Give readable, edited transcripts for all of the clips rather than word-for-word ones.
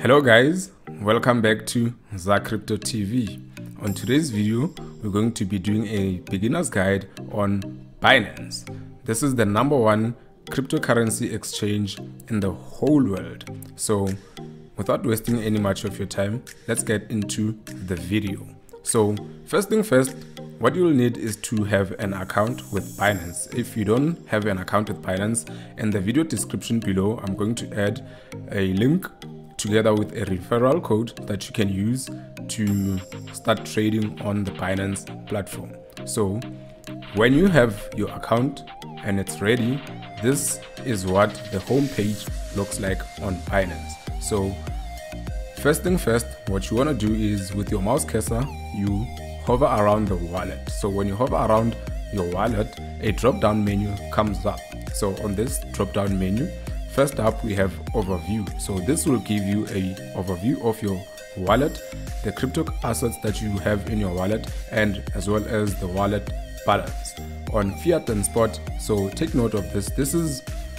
Hello guys, welcome back to Crypto TV. On today's video, we're going to be doing a beginner's guide on Binance. This is the #1 cryptocurrency exchange in the whole world. So without wasting any much of your time, let's get into the video. So first thing first, what you'll need is to have an account with Binance. If you don't have an account with Binance, in the video description below, I'm going to add a link together with a referral code that you can use to start trading on the Binance platform. So when you have your account and it's ready, this is what the home page looks like on Binance. So first thing first, what you want to do is with your mouse cursor, you hover around the wallet. So when you hover around your wallet, a drop down menu comes up. So on this drop down menu, first up we have overview. So this will give you a overview of your wallet, the crypto assets that you have in your wallet, and as well as the wallet balance. On fiat and spot, so take note of this. This is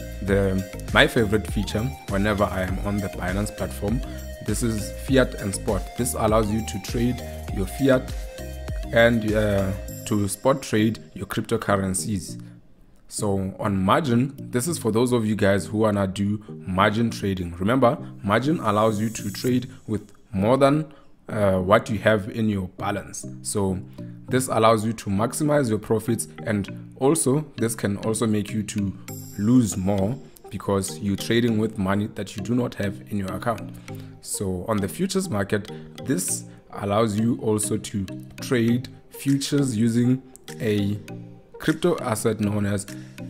my favorite feature whenever I am on the Binance platform. This is fiat and spot. This allows you to trade your fiat and to spot trade your cryptocurrencies. So on margin, this is for those of you guys who wanna do margin trading. Remember, margin allows you to trade with more than what you have in your balance. So this allows you to maximize your profits, and also this can also make you to lose more because you're trading with money that you do not have in your account. So on the futures market, this allows you also to trade futures using a crypto asset known as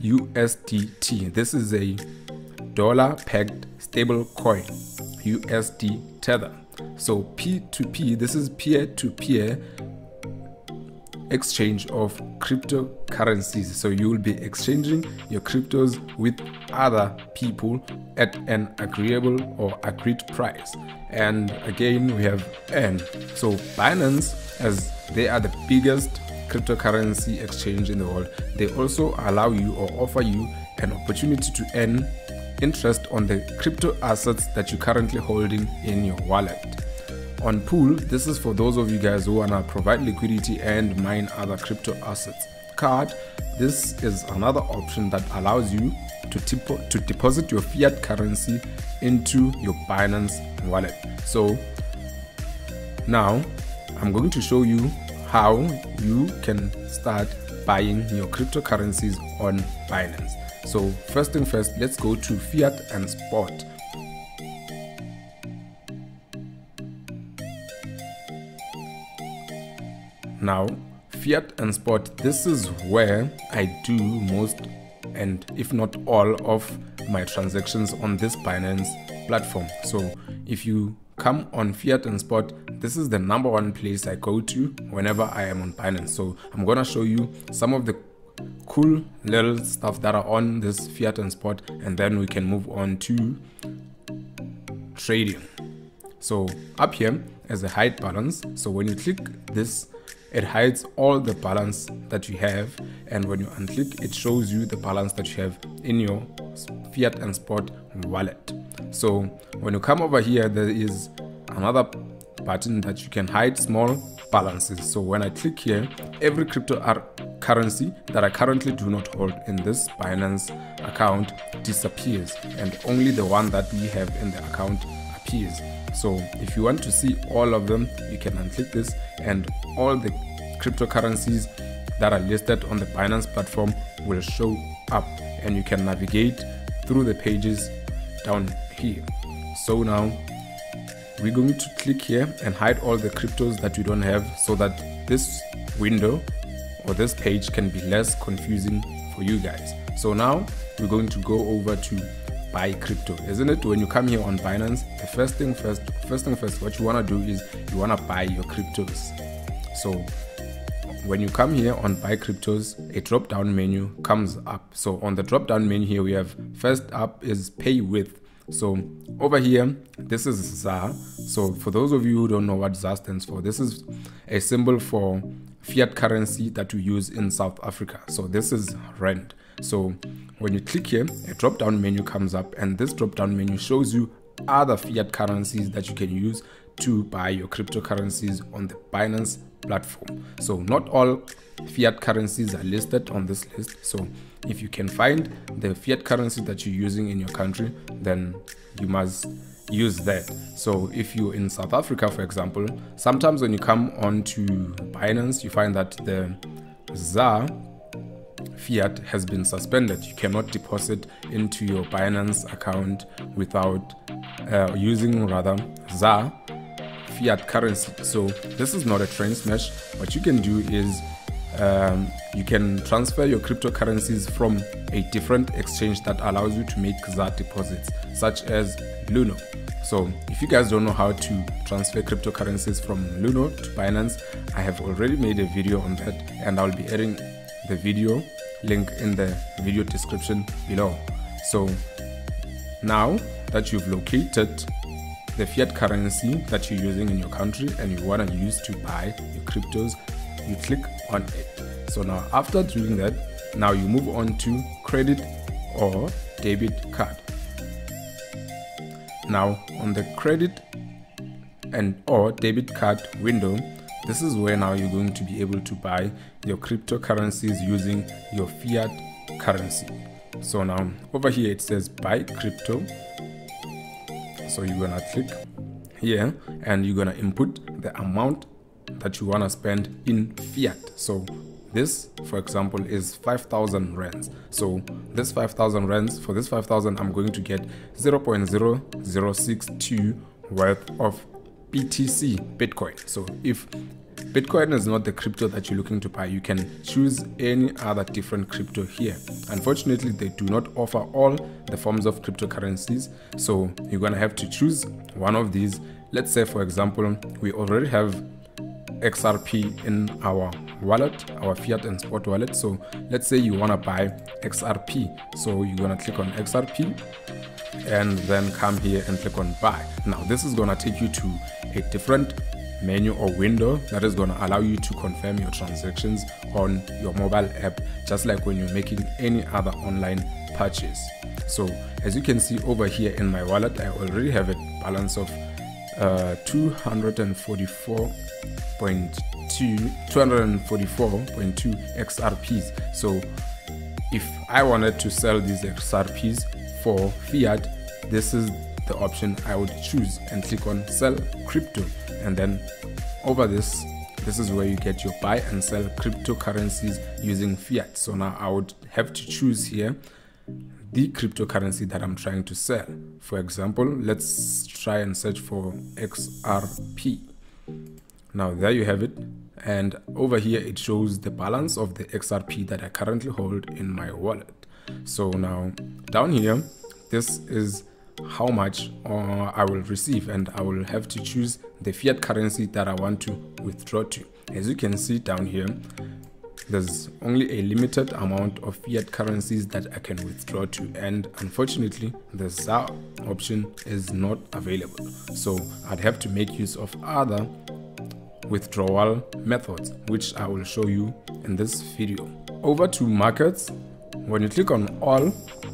USDT. This is a dollar-pegged stable coin, USD Tether. So P2P, this is peer-to-peer exchange of cryptocurrencies. So you will be exchanging your cryptos with other people at an agreeable or agreed price. And again, we have N. So Binance, as they are the biggest cryptocurrency exchange in the world, they also allow you or offer you an opportunity to earn interest on the crypto assets that you're currently holding in your wallet. On Pool, this is for those of you guys who wanna provide liquidity and mine other crypto assets. Card, this is another option that allows you to deposit your fiat currency into your Binance wallet. So now I'm going to show you how you can start buying your cryptocurrencies on Binance. So first thing first, let's go to fiat and spot. Now, fiat and spot, this is where I do most, and if not all, of my transactions on this Binance platform. So if you come on fiat and spot, this is the #1 place I go to whenever I am on Binance. So I'm gonna show you some of the cool little stuff that are on this fiat and spot, and then we can move on to trading. So up here is a hide balance. So when you click this, it hides all the balance that you have, and when you unclick, it shows you the balance that you have in your fiat and spot wallet. So when you come over here, there is another button that you can hide small balances. So when I click here, every cryptocurrency that I currently do not hold in this Binance account disappears, and only the one that we have in the account appears. So if you want to see all of them, you can unclick this, and all the cryptocurrencies that are listed on the Binance platform will show up, and you can navigate through the pages down here. So now we're going to click here and hide all the cryptos that you don't have, so that this window or this page can be less confusing for you guys. So now we're going to go over to buy crypto, isn't it? When you come here on Binance, the first thing first, what you want to do is you want to buy your cryptos. So when you come here on buy cryptos, a drop down menu comes up. So on the drop down menu here, we have first up is pay with. So over here, this is ZAR. So for those of you who don't know what ZAR stands for, this is a symbol for fiat currency that we use in South Africa. So this is Rand. So when you click here, a drop down menu comes up, and this drop down menu shows you other fiat currencies that you can use to buy your cryptocurrencies on the Binance platform. So not all fiat currencies are listed on this list. So if you can find the fiat currency that you're using in your country, then you must use that. So if you're in South Africa, for example, sometimes when you come onto Binance, you find that the ZAR fiat has been suspended. You cannot deposit into your Binance account without using ZAR fiat currency. So this is not a train smash. What you can do is you can transfer your cryptocurrencies from a different exchange that allows you to make ZAR deposits, such as Luno. So if you guys don't know how to transfer cryptocurrencies from Luno to Binance, I have already made a video on that, and I'll be adding the video link in the video description below. So now that you've located the fiat currency that you're using in your country and you want to use to buy your cryptos, you click on it. So now after doing that, now you move on to credit or debit card. Now on the credit and or debit card window, this is where now you're going to be able to buy your cryptocurrencies using your fiat currency. So now over here it says buy crypto. So you're gonna click here and you're gonna input the amount that you wanna spend in fiat. So this, for example, is 5,000 rands. So this 5,000 rands, for this 5,000, I'm going to get 0.0062 worth of BTC, Bitcoin. So if Bitcoin is not the crypto that you're looking to buy, you can choose any other different crypto here. Unfortunately, they do not offer all the forms of cryptocurrencies, so you're gonna have to choose one of these. Let's say, for example, we already have XRP in our wallet, our fiat and spot wallet. So let's say you want to buy XRP. So you're going to click on XRP and then come here and click on buy. Now this is going to take you to a different menu or window that is going to allow you to confirm your transactions on your mobile app, just like when you're making any other online purchase. So as you can see over here in my wallet, I already have a balance of 244.2 XRPs. So if I wanted to sell these XRPs for fiat, this is the option I would choose and click on sell crypto, and then over this is where you get your buy and sell cryptocurrencies using fiat. So now I would have to choose here the cryptocurrency that I'm trying to sell. For example, let's try and search for XRP. Now there you have it, and over here it shows the balance of the XRP that I currently hold in my wallet. So now down here, this is how much I will receive, and I will have to choose the fiat currency that I want to withdraw to. As you can see down here, there's only a limited amount of fiat currencies that I can withdraw to, and unfortunately the ZAR option is not available. So I'd have to make use of other withdrawal methods, which I will show you in this video. Over to markets, when you click on all,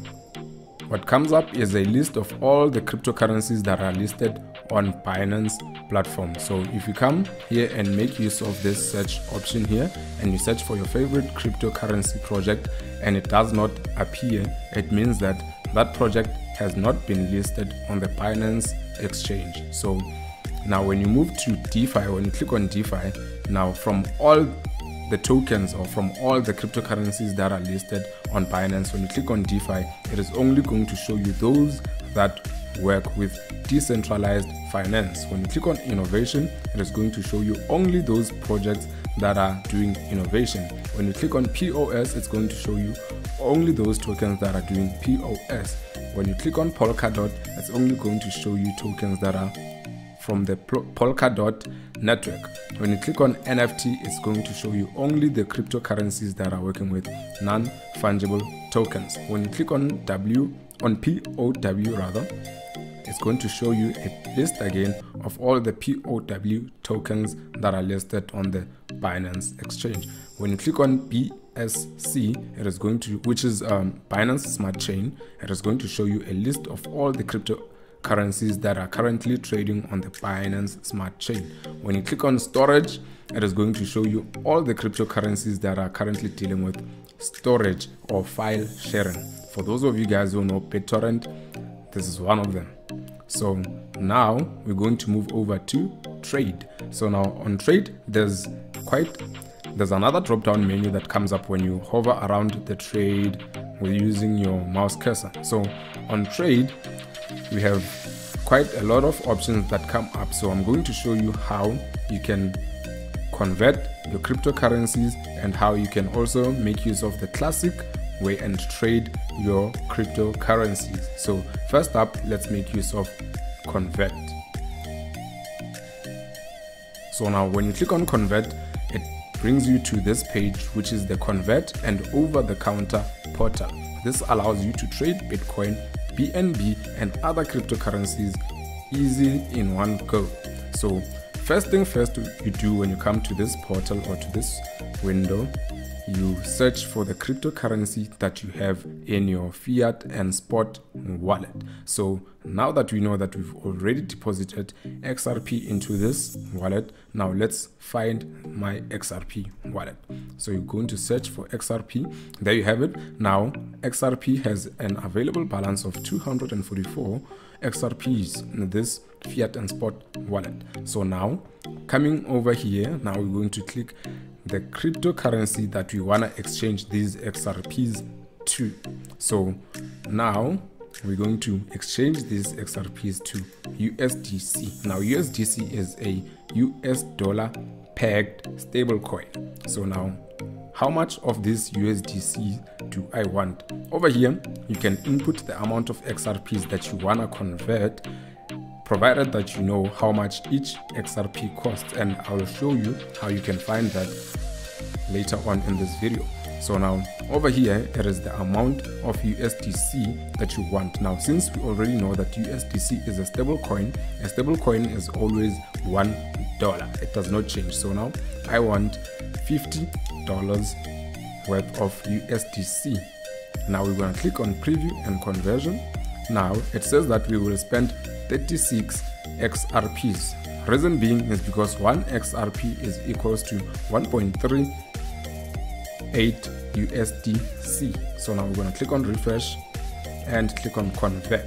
what comes up is a list of all the cryptocurrencies that are listed on Binance platform. So if you come here and make use of this search option here and you search for your favorite cryptocurrency project and it does not appear, it means that that project has not been listed on the Binance exchange. So now when you move to DeFi, when you click on DeFi, now from all the tokens or from all the cryptocurrencies that are listed on Binance, when you click on DeFi, it is only going to show you those that work with decentralized finance. When you click on innovation, it is going to show you only those projects that are doing innovation. When you click on POS, it's going to show you only those tokens that are doing POS. When you click on Polkadot, it's only going to show you tokens that are from the Polkadot network. When you click on NFT, it's going to show you only the cryptocurrencies that are working with non-fungible tokens. When you click on POW rather, it's going to show you a list again of all the POW tokens that are listed on the Binance exchange. When you click on BSC, it is going to, which is Binance Smart Chain, it is going to show you a list of all the crypto cryptocurrencies that are currently trading on the Binance Smart Chain. When you click on storage, it is going to show you all the cryptocurrencies that are currently dealing with storage or file sharing. For those of you guys who know BitTorrent, this is one of them. So now we're going to move over to trade. So now on trade, there's another drop down menu that comes up when you hover around the trade with using your mouse cursor. So on trade, we have quite a lot of options that come up. So I'm going to show you how you can convert your cryptocurrencies and how you can also make use of the classic way and trade your cryptocurrencies. So first up, let's make use of convert. So now when you click on convert, it brings you to this page, which is the convert and over the counter portal. This allows you to trade Bitcoin, BNB and other cryptocurrencies easy in one go. So first thing first you do when you come to this portal or to this window, you search for the cryptocurrency that you have in your fiat and spot wallet. So now that we know that we've already deposited XRP into this wallet, now let's find my XRP wallet. So you're going to search for XRP. There you have it. Now XRP has an available balance of 244 XRPs in this fiat and spot wallet. So now coming over here, now we're going to click the cryptocurrency that we want to exchange these XRPs to. So now we're going to exchange these XRPs to USDC. Now USDC is a US dollar pegged stablecoin. So now how much of this USDC do I want? Over here, you can input the amount of XRPs that you want to convert, provided that you know how much each XRP costs, and I will show you how you can find that later on in this video. So now over here, it is the amount of USDC that you want. Now since we already know that USDC is a stable coin is always $1. It does not change. So now I want $50 worth of USDC. Now we're going to click on preview and conversion. Now it says that we will spend 36 XRPs. Reason being is because one XRP is equals to 1.38 USDC. So now we're going to click on refresh and click on convert.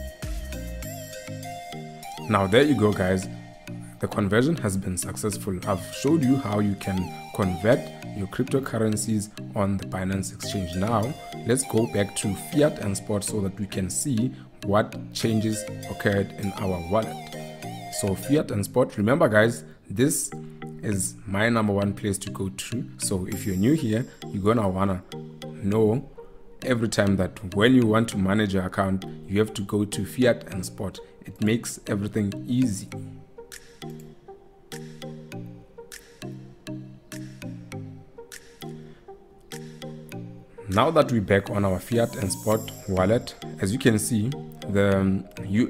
Now there you go guys, the conversion has been successful. I've showed you how you can convert your cryptocurrencies on the Binance exchange. Now let's go back to fiat and spot so that we can see what changes occurred in our wallet. So fiat and spot, remember guys, this is my number one place to go to. So if you're new here, you're gonna wanna know every time that when you want to manage your account, you have to go to fiat and spot. It makes everything easy. Now that we're back on our fiat and spot wallet, as you can see, the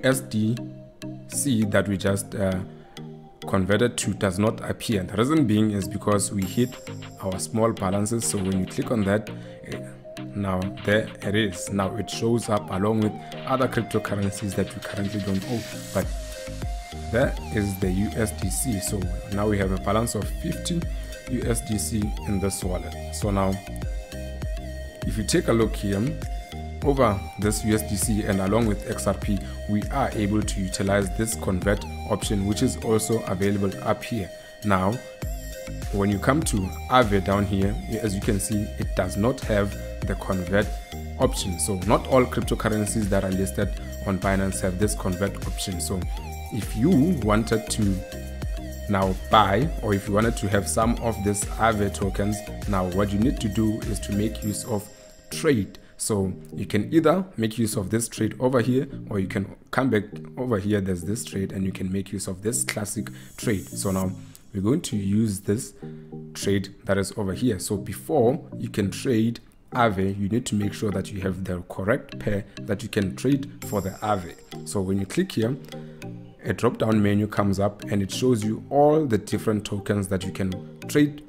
USDC that we just converted to does not appear. The reason being is because we hit our small balances. So when you click on that, now there it is. Now it shows up along with other cryptocurrencies that we currently don't own, but there is the USDC. So now we have a balance of 50 USDC in this wallet. So now if you take a look here over this USDC and along with XRP, we are able to utilize this convert option, which is also available up here. Now when you come to Aave down here, as you can see, it does not have the convert option. So not all cryptocurrencies that are listed on Binance have this convert option. So if you wanted to now buy, or if you wanted to have some of these Aave tokens, now what you need to do is to make use of trade. So you can either make use of this trade over here, or you can come back over here, there's this trade, and you can make use of this classic trade. So now we're going to use this trade that is over here. So before you can trade Aave, you need to make sure that you have the correct pair that you can trade for the Aave. So when you click here, a drop down menu comes up and it shows you all the different tokens that you can trade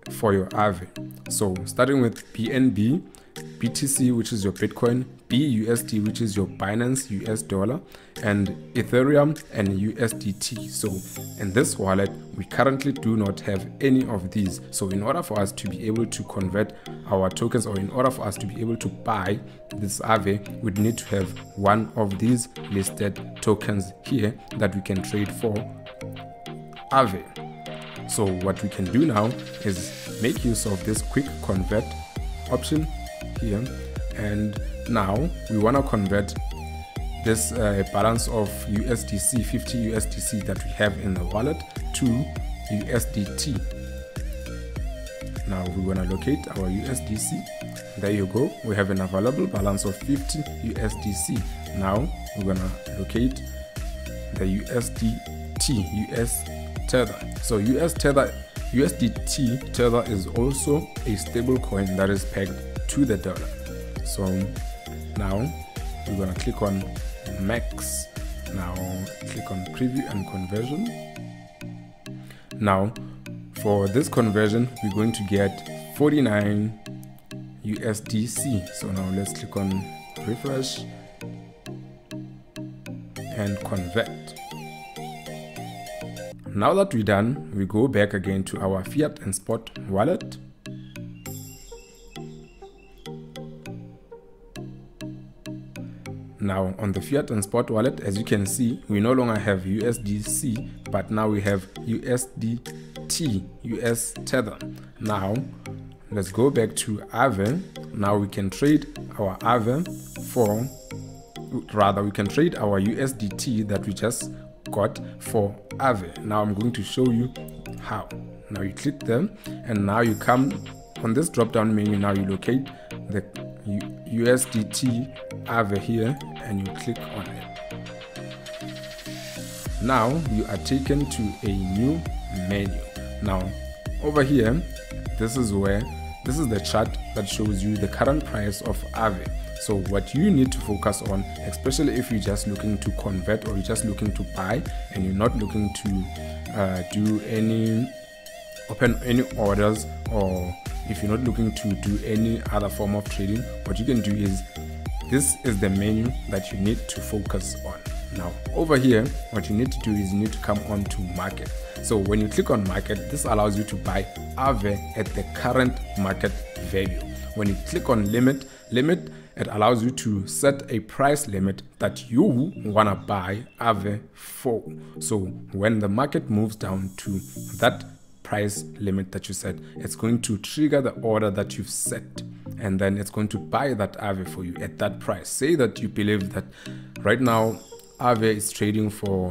for your Aave. So starting with BNB, BTC, which is your Bitcoin, BUSD, which is your Binance US dollar, and Ethereum and USDT. So in this wallet, we currently do not have any of these. So in order for us to be able to convert our tokens, or in order for us to be able to buy this Aave, we'd need to have one of these listed tokens here that we can trade for Aave. So what we can do now is make use of this quick convert option here, and now we want to convert this balance of USDC, 50 USDC that we have in the wallet to USDT. Now we want to locate our USDC. There you go, we have an available balance of 50 USDC. Now we're going to locate the USDT, US Tether. So USDT Tether is also a stable coin that is pegged to the dollar. So now we're going to click on Max. Now click on Preview and Conversion. Now for this conversion, we're going to get 49 USDC. So now let's click on Refresh and Convert. Now that we're done, we go back again to our fiat and spot wallet. Now on the fiat and spot wallet, as you can see, we no longer have USDC, but now we have USDT, US Tether. Now let's go back to Aave. Now we can trade our Aave for, rather we can trade our USDT that we just got for Aave. Now I'm going to show you how. Now you click them, and now you come on this drop down menu. Now you locate the USDT Aave here and you click on it. Now you are taken to a new menu. Now over here, this is the chart that shows you the current price of Aave. So what you need to focus on, especially if you're just looking to convert or you're just looking to buy and you're not looking to open any orders, or if you're not looking to do any other form of trading, what you can do is, this is the menu that you need to focus on. Now over here, what you need to do is you need to come on to market. So when you click on market, this allows you to buy Aave at the current market value. When you click on limit, it allows you to set a price limit that you want to buy Aave for. So when the market moves down to that price limit that you set, it's going to trigger the order that you've set, and then it's going to buy that Aave for you at that price. Say that you believe that right now Aave is trading for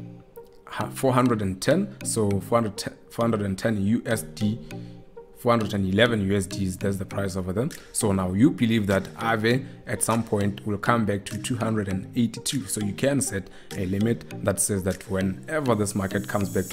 410, so 410 USD, 411 USDs, that's the price over them. So now you believe that Aave at some point will come back to 282. So you can set a limit that says that whenever this market comes back to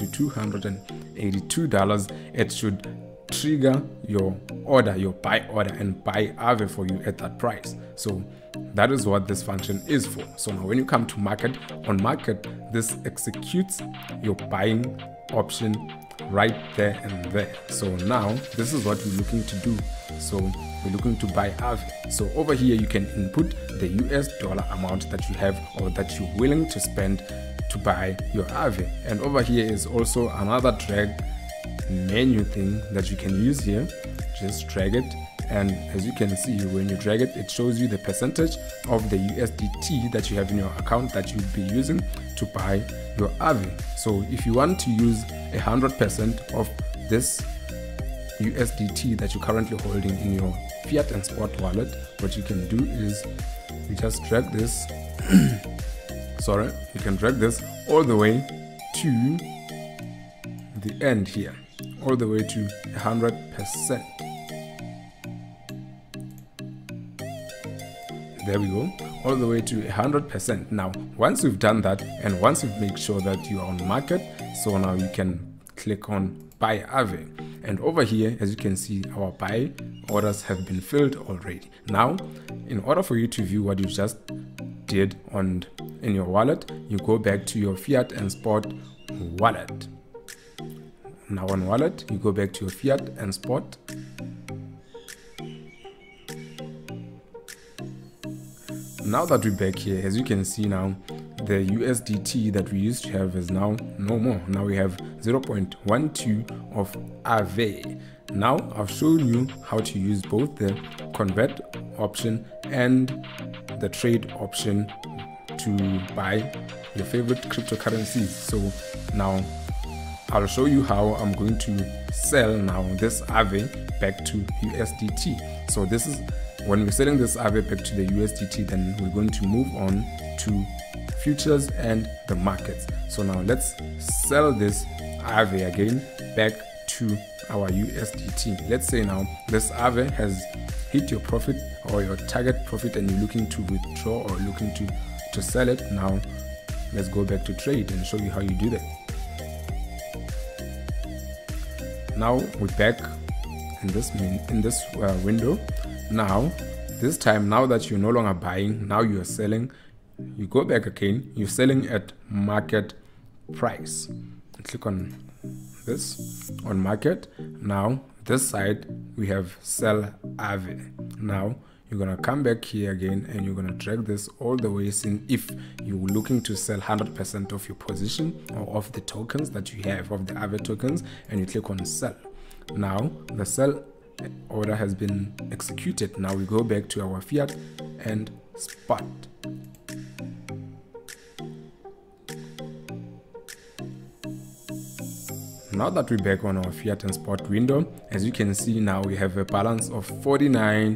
$282, it should trigger your order, your buy order, and buy Aave for you at that price. So that is what this function is for. So now when you come to market, on market, this executes your buying option right there and there. So now this is what we're looking to do. So we're looking to buy Aave. So over here you can input the US dollar amount that you have or that you're willing to spend to buy your Aave. And over here is also another drag menu thing that you can use here. Just drag it, and as you can see, when you drag it, it shows you the percentage of the USDT that you have in your account that you'd be using to buy your Aave. So if you want to use 100% of this USDT that you're currently holding in your fiat and spot wallet, what you can do is you just drag this sorry, you can drag this all the way to the end here, all the way to 100%. There we go, all the way to 100%. Now once you've done that, and once you've made sure that you are on market, so now you can click on buy Aave, and over here, as you can see, our buy orders have been filled already. Now in order for you to view what you just did in your wallet, you go back to your fiat and spot wallet. Now on wallet, you go back to your fiat and spot. Now that we're back here, as you can see now, the USDT that we used to have is now no more. Now we have 0.12 of AVE. Now I've shown you how to use both the convert option and the trade option to buy your favorite cryptocurrencies. So now I'll show you how I'm going to sell now this AVE back to USDT. So this is when we're selling this AVE back to the USDT, then we're going to move on to futures and the markets. So now let's sell this AVE again back to our USDT. Let's say now this AVE has hit your profit or your target profit and you're looking to withdraw or looking to sell it. Now let's go back to trade and show you how you do that. Now we're back in this window. Now this time, now that you're no longer buying, now you're selling. You go back again, you're selling at market price. Click on this on market. Now this side we have sell AVE. Now you're gonna come back here again and you're gonna drag this all the way in if you're looking to sell 100% of your position or of the tokens that you have, of the AVE tokens, and you click on sell. Now the sell order has been executed. Now we go back to our fiat and spot. Now that we're back on our fiat and spot window, as you can see now we have a balance of 49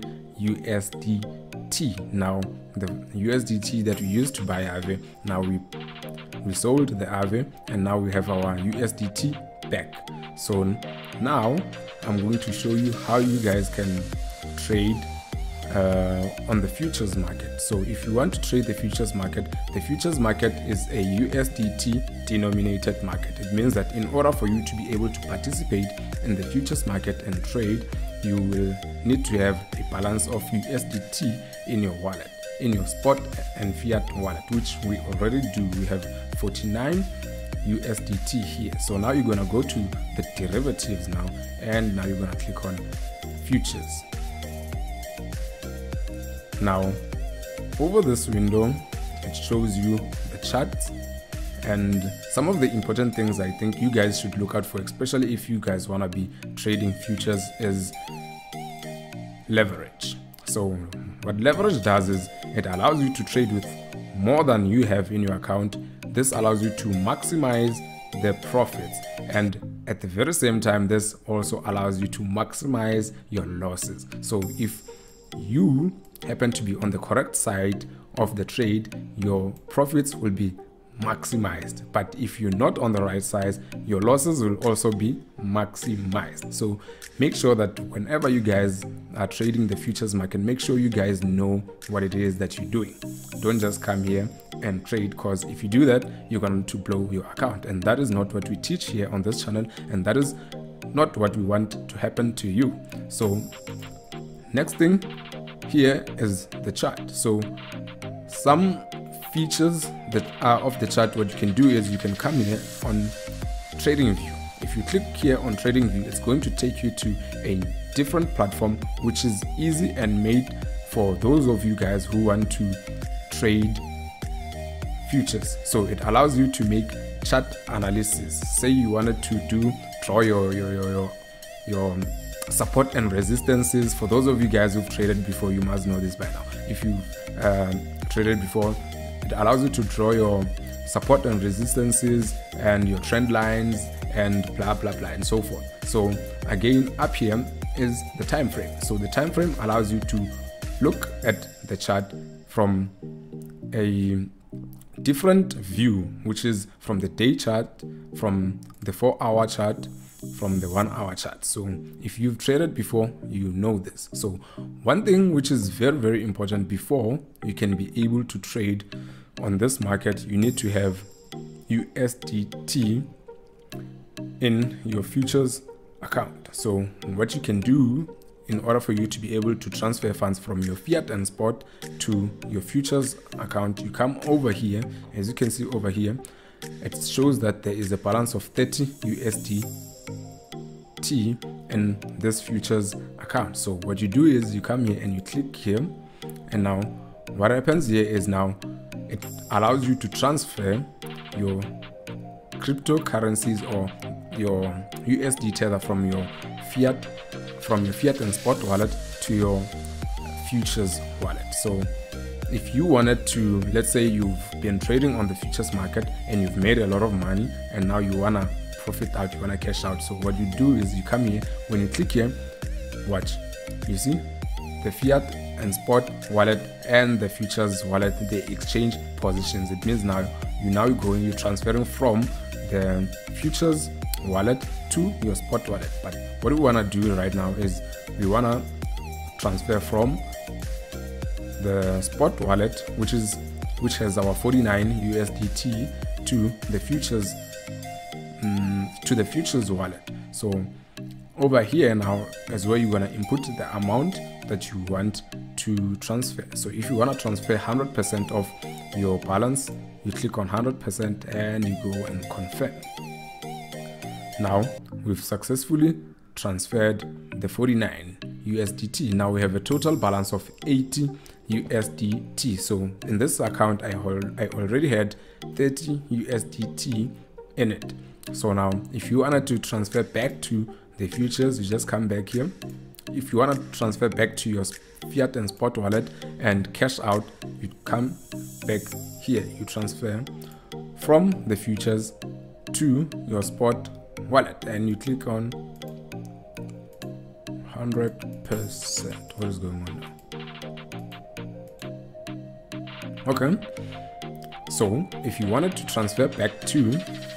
USDT. Now the USDT that we used to buy AVE, now we sold the AVE and now we have our USDT back. So now I'm going to show you how you guys can trade on the futures market. So if you want to trade the futures market is a USDT denominated market. It means that in order for you to be able to participate in the futures market and trade, you will need to have a balance of USDT in your wallet, in your spot and fiat wallet, which we already do. We have 49 USDT here. So now you're gonna go to the derivatives now, and now you're gonna click on futures. Now over this window it shows you the charts and some of the important things I think you guys should look out for, especially if you guys want to be trading futures, is leverage. So what leverage does is it allows you to trade with more than you have in your account. This allows you to maximize the profits, and at the very same time this also allows you to maximize your losses. So if you happen to be on the correct side of the trade, your profits will be maximized, but if you're not on the right side, your losses will also be maximized. So make sure that whenever you guys are trading the futures market, make sure you guys know what it is that you're doing. Don't just come here and trade, because if you do that, you're going to blow your account, and that is not what we teach here on this channel, and that is not what we want to happen to you. So next thing here is the chart. So some features that are of the chart, what you can do is you can come here on trading view. If you click here on trading view, it's going to take you to a different platform which is easy and made for those of you guys who want to trade futures. So it allows you to make chart analysis. Say you wanted to draw your support and resistances. For those of you guys who've traded before, you must know this by now. If you've traded before, it allows you to draw your support and resistances and your trend lines and blah blah blah and so forth. So again, up here is the time frame. So the time frame allows you to look at the chart from a different view, which is from the day chart, from the 4-hour chart, from the 1-hour chart. So if you've traded before, you know this. So one thing which is very, very important before you can be able to trade on this market, you need to have USDT in your futures account. So what you can do in order for you to be able to transfer funds from your fiat and spot to your futures account, you come over here. As you can see over here, it shows that there is a balance of 30 USD USDT in this futures account. So what you do is you come here and you click here, and now what happens here is now it allows you to transfer your cryptocurrencies or your USD tether from your fiat and spot wallet to your futures wallet. So if you wanted to, let's say you've been trading on the futures market and you've made a lot of money and now you wanna profit out, you wanna cash out. So what you do is you come here, when you click here, watch, you see the fiat and spot wallet and the futures wallet, they exchange positions. It means now you're transferring from the futures wallet to your spot wallet. But what we wanna do right now is we wanna transfer from the spot wallet, which has our 49 USDT, to the futures wallet. So over here now is where you're gonna input the amount that you want to transfer. So if you want to transfer 100% of your balance, you click on 100% and you go and confirm. Now we've successfully transferred the 49 USDT. Now we have a total balance of 80 USDT. So in this account I already had 30 USDT in it. So now if you wanted to transfer back to the futures, you just come back here. If you want to transfer back to your fiat and spot wallet and cash out, you come back here, you transfer from the futures to your spot wallet and you click on 100%. What is going on now? Okay, so if you wanted to transfer back to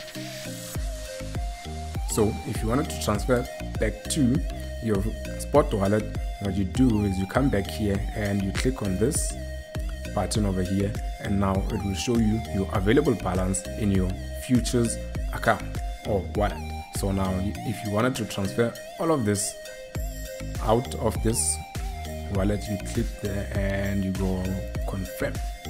your spot wallet, what you do is you come back here and you click on this button over here, and now it will show you your available balance in your futures account or wallet. So now if you wanted to transfer all of this out of this wallet, you click there and you go confirm.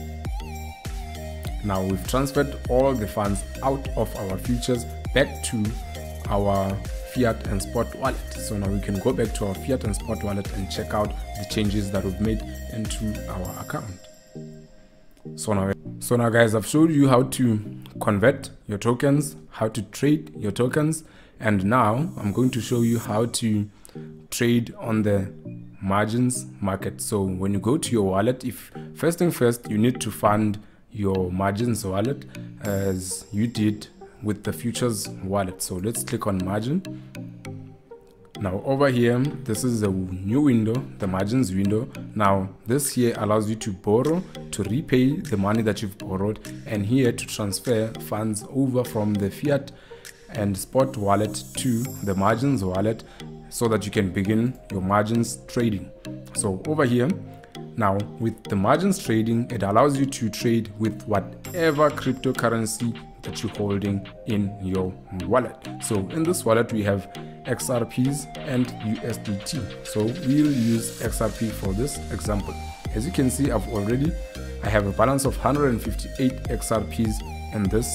Now we've transferred all the funds out of our futures back to our fiat and spot wallet. So now we can go back to our fiat and spot wallet and check out the changes that we've made into our account. So now guys, I've showed you how to convert your tokens, how to trade your tokens, and now I'm going to show you how to trade on the margins market. So when you go to your wallet, first thing first, you need to fund your margins wallet as you did with the futures wallet. So let's click on margin. Now over here, this is a new window, the margins window. Now this here allows you to borrow, to repay the money that you've borrowed, and here to transfer funds over from the fiat and spot wallet to the margins wallet so that you can begin your margins trading. So over here, now with the margins trading, it allows you to trade with whatever cryptocurrency that you're holding in your wallet. So in this wallet we have XRPs and USDT. So we'll use XRP for this example. As you can see, I have a balance of 158 XRPs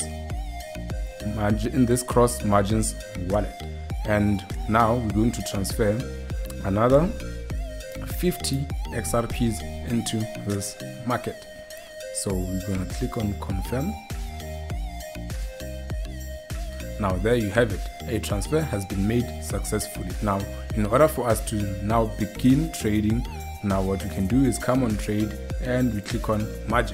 in this cross margins wallet. And now we're going to transfer another 50 XRPs into this market. So we're going to click on confirm. Now there you have it, a transfer has been made successfully. Now in order for us to now begin trading, now what we can do is come on trade and we click on margin.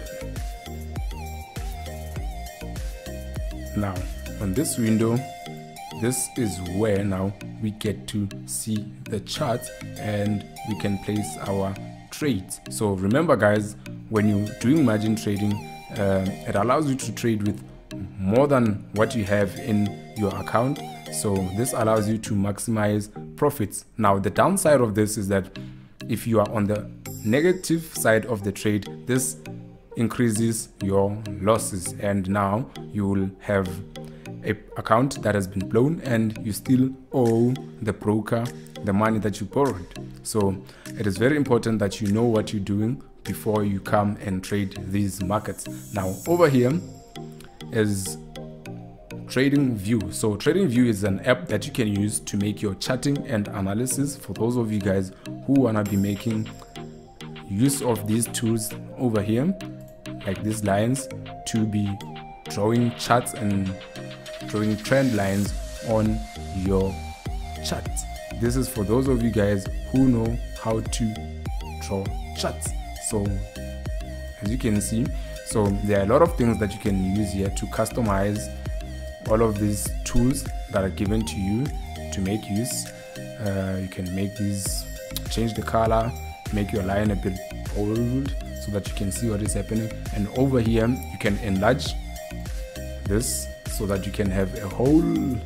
Now on this window, this is where now we get to see the charts and we can place our trades. So remember guys, when you're doing margin trading, it allows you to trade with more than what you have in your account. So this allows you to maximize profits. Now the downside of this is that if you are on the negative side of the trade, this increases your losses, and now you will have an account that has been blown and you still owe the broker the money that you borrowed. So it is very important that you know what you're doing before you come and trade these markets. Now over here is TradingView. So TradingView is an app that you can use to make your charting and analysis for those of you guys who wanna be making use of these tools over here, like these lines, to be drawing charts and drawing trend lines on your charts. This is for those of you guys who know how to draw charts. So as you can see, so there are a lot of things that you can use here to customize all of these tools that are given to you to make use. You can make these, change the color, make your line a bit bold so that you can see what is happening. And over here you can enlarge this so that you can have a whole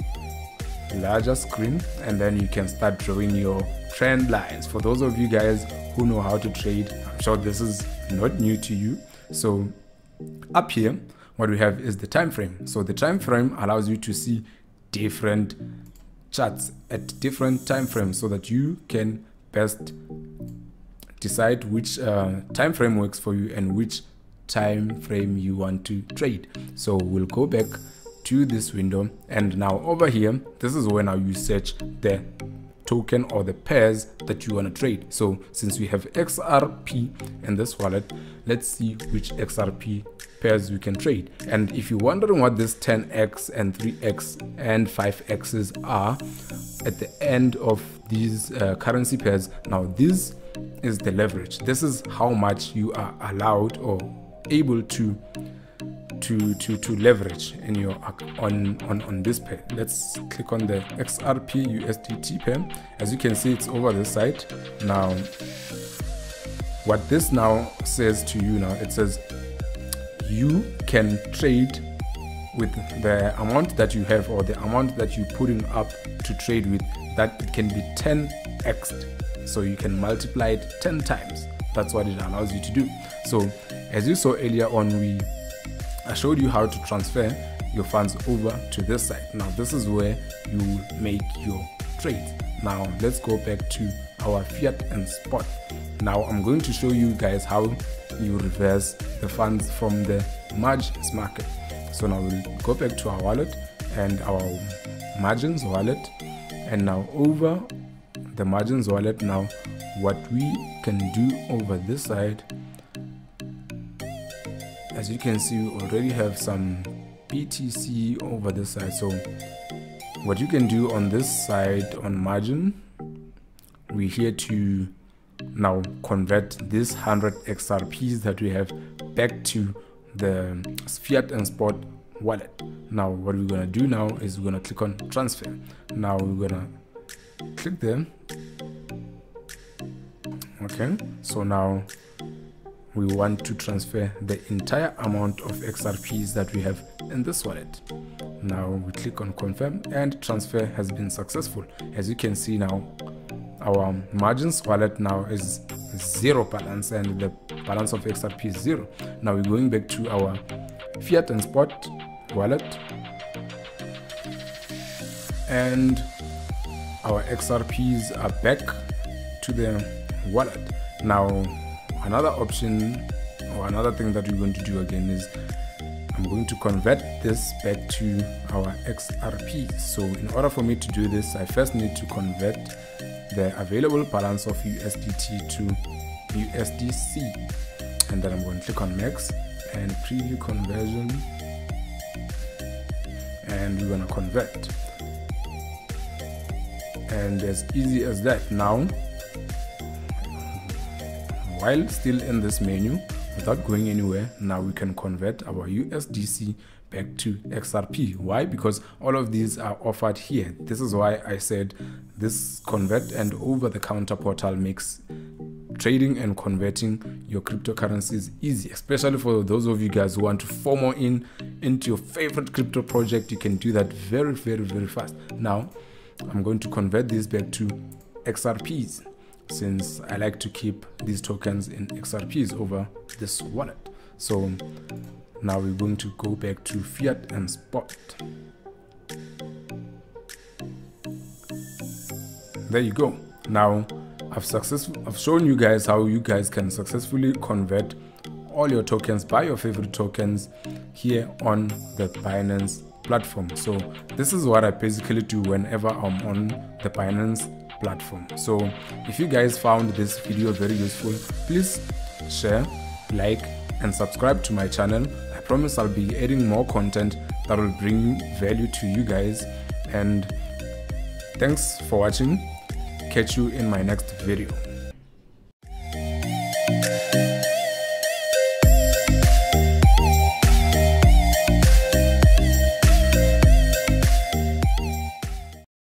larger screen, and then you can start drawing your trend lines. For those of you guys who know how to trade, I'm sure this is not new to you. So up here what we have is the time frame. So the time frame allows you to see different charts at different time frames so that you can best decide which time frame works for you and which time frame you want to trade. So we'll go back to this window, and now over here, this is where now you search the token or the pairs that you want to trade. So since we have XRP in this wallet, let's see which XRP pairs we can trade. And if you're wondering what this 10x and 3x and 5x's are at the end of these currency pairs, now this is the leverage. This is how much you are allowed or able to leverage in your on this pair. Let's click on the XRP USDT pair. As you can see, it's over this side. Now what this now says to you, now it says you can trade with the amount that you have or the amount that you're putting up to trade with, that it can be 10x, so you can multiply it 10 times. That's what it allows you to do. So as you saw earlier on, I showed you how to transfer your funds over to this side. Now this is where you make your trades. Now let's go back to our fiat and spot. Now I'm going to show you guys how you reverse the funds from the margins market. So now we'll go back to our wallet and our margins wallet, and now over the margins wallet, now what we can do over this side, as you can see, we already have some BTC over this side. So what you can do on this side on margin, we're here to now convert this 100 XRPs that we have back to the fiat and spot wallet. Now what we're gonna do now is we're gonna click on transfer. Now we're gonna click there. Okay, so now we want to transfer the entire amount of XRPs that we have in this wallet. Now we click on confirm and transfer has been successful. As you can see now, our margins wallet now is 0 balance and the balance of XRP is 0. Now we're going back to our fiat and spot wallet, and our XRPs are back to the wallet. Now another option or another thing that we're going to do again is I'm going to convert this back to our XRP. So in order for me to do this, I first need to convert the available balance of USDT to USDC, and then I'm going to click on next and preview conversion, and we're going to convert, and as easy as that. Now while still in this menu, without going anywhere, now we can convert our USDC back to XRP. Why? Because all of these are offered here. This is why I said this convert and over-the-counter portal makes trading and converting your cryptocurrencies easy, especially for those of you guys who want to FOMO into your favorite crypto project. You can do that very, very, very fast. Now I'm going to convert this back to XRPs, since I like to keep these tokens in XRPs over this wallet. So now we're going to go back to fiat and spot. There you go. Now I've shown you guys how you guys can successfully convert all your tokens, buy your favorite tokens here on the Binance platform. So this is what I basically do whenever I'm on the Binance platform. So if you guys found this video very useful, please share, like, and subscribe to my channel. I promise I'll be adding more content that will bring value to you guys. And thanks for watching. Catch you in my next video.